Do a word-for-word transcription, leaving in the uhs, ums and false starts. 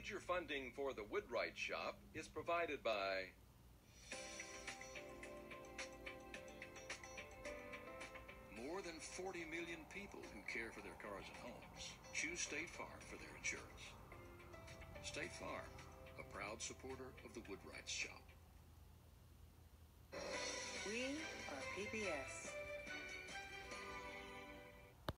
Major funding for the Woodwright Shop is provided by more than forty million people who care for their cars and homes choose State Farm for their insurance. State Farm, a proud supporter of the Woodwright Shop. We are P B S.